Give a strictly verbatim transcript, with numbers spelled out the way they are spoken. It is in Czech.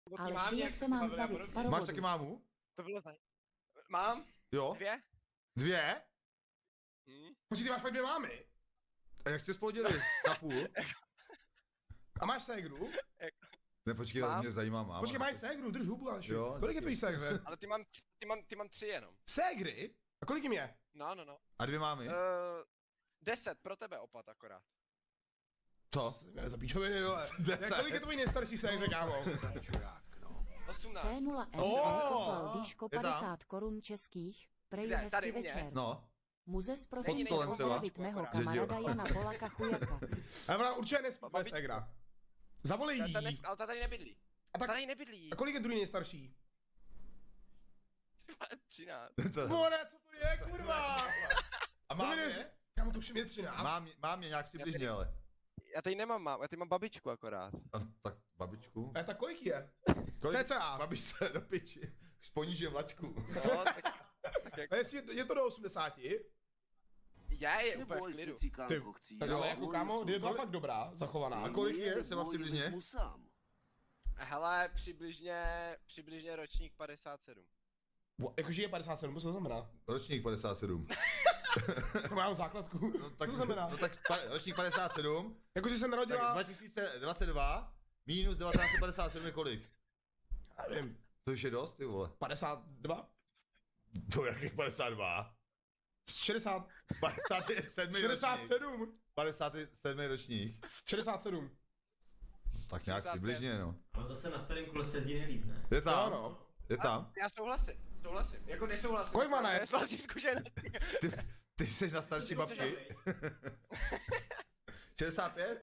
Ale mám Šijek nějak se mám bavili a zbavit podobně. z parovodu. Máš taky mámu? To bylo zaj... Mám? Jo. Dvě? Dvě? Hm? Počkej, ty máš pak dvě mámy. A jak tě spolu dělili? Na půl? A máš ségru? Ne, počkej, Mám. mě zajímá máma. Počkej, máš ségru, drž hubu, Aleši. Jo, Kolik je děkuji. tvojí ségře? Ale ty mám, ty mám, ty mám tři jenom. Ségry? A kolik jim je? No, no, no. A dvě mámy? Uh, deset pro tebe opat akorát. Co? Ne, za píčoviny, vole. Deset. Jak kolik je tvojí nejstarší ségře, kámo? osmnáct. C nula M Oh! poslal Díško Je tam? padesát korun českých, prej Kde? hezky Tady u mě? večer. No. Muzes prosím Není tě stolem třeba. pozdravit mého Že kamaráda jo. Jana Polaka chujaka. Ale ona určitě nespí, tvoje Babi- ségra. Zavolej Ta, jí. ta nes, ale ta tady nebydlí. A Ta tak, tady nebydlí. a kolik je druhý nejstarší? třináct. To- More, co to je, kurva? A To mám mi neři- je? Kámo, to už je třináct. Mám, mám je nějak přibližně, ale. Já tady nemám mám, já tady mám babičku akorát. A, tak babičku. A tak kolik je? Kolik? cca. Babičce do piči. Sponíš je mlačku. No, tak, tak jak... A jestli je to do osmdesáti? Je, je úplně v Neboj klidu. se, cikánko, chci. Tak ale jako kámo, je byla fakt dobrá, zachovaná. A kolik je třeba přibližně? Sám. Hele, přibližně, přibližně ročník padesát sedm. Jakože je padesát sedm, co to znamená? Ročník padesát sedm. To mám základku. No, tak, Co to znamená? No tak pa, ročník padesát sedm. Jakože se Tak narodila... dva tisíce dvacet dva minus devatenáct set padesát sedm je kolik? Já nevím, To už je dost, ty vole. padesát dva? To jakých padesát dva? šedesát, padesát sedm šedesát ročník. sedm. padesát sedm ročník. šedesát sedm. Tak nějak šedesát pět. přibližně, no. Ale zase na starém kole se jezdí nejlíp, ne? Je tam, Jo, no. je tam. Já souhlasím, souhlasím. Jako nesouhlasím. Kolik má ale ne? z vlastní zkušenosti. Ty, ty jsi na starší babky. šedesát pět?